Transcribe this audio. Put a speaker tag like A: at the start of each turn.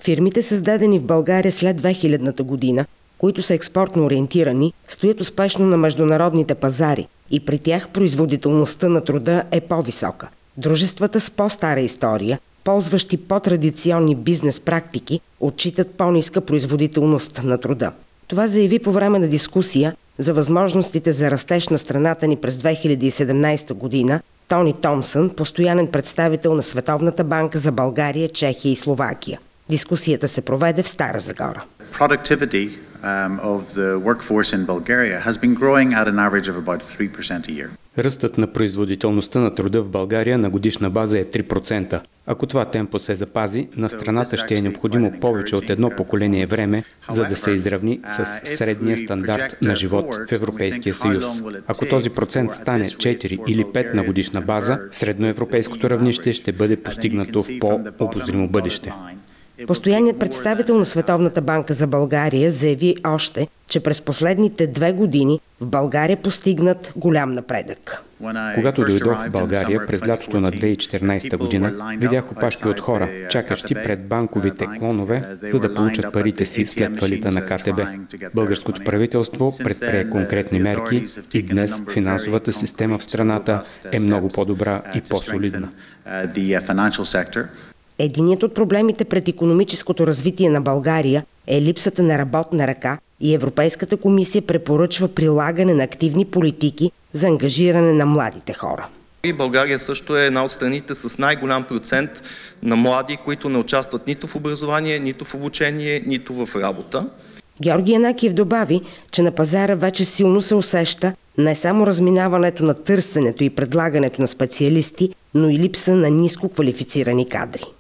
A: Фирмите, създадени в България след 2000-та година, които са експортно ориентирани, стоят успешно на международните пазари и при тях производителността на труда е по-висока. Дружествата с по-стара история, ползващи по-традиционни бизнес практики, отчитат по-ниска производителност на труда. Това заяви по време на дискусия за възможностите за растеж на страната ни през 2017 година Тони Томсън, постоянен представител на Световната банка за България, Чехия и Словакия. Дискусията се проведе в Стара Загора.
B: Ръстът на производителността на труда в България на годишна база е 3%. Ако това темпо се запази, на страната ще е необходимо повече от едно поколение време, за да се изравни с средния стандарт на живот в Европейския съюз. Ако този процент стане 4 или 5 на годишна база, средноевропейското равнище ще бъде постигнато в по-обозримо бъдеще.
A: Постоянният представител на Световната банка за България заяви още, че през последните 2 години в България постигнат голям напредък.
B: Когато дойдох в България през лятото на 2014 година, видях опашки от хора, чакащи пред банковите клонове, за да получат парите си след фалита на КТБ. Българското правителство предприе конкретни мерки и днес финансовата система в страната е много по-добра и по-солидна.
A: Единият от проблемите пред икономическото развитие на България е липсата на работна ръка и Европейската комисия препоръчва прилагане на активни политики за ангажиране на младите хора.
C: И България също е една от страните с най-голям процент на млади, които не участват нито в образование, нито в обучение, нито в работа.
A: Георги Янакиев добави, че на пазара вече силно се усеща не само разминаването на търсенето и предлагането на специалисти, но и липса на ниско квалифицирани кадри.